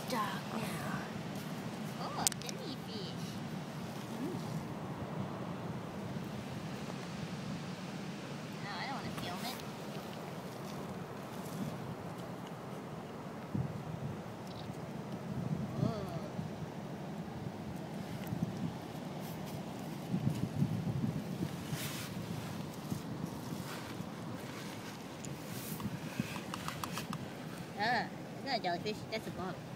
dark now. Oh, jellyfish. No, I don't want to film it. It's not a jellyfish, that's a bug.